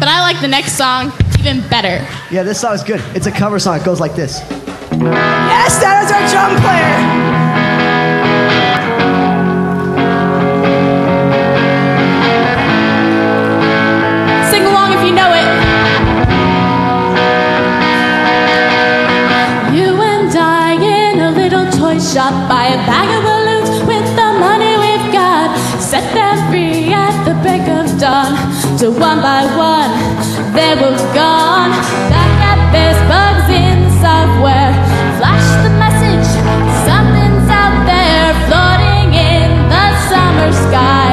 but I like the next song even better. Yeah, this song is good. It's a cover song. It goes like this. Yes, that is our drum player. Sing along if you know it. You and I in a little toy shop, buy a bag of balloons with the money we've got. Set them free at the break of dawn. So one by one, they were gone. Back at this bugs in software. Flash the message, something's out there floating in the summer sky.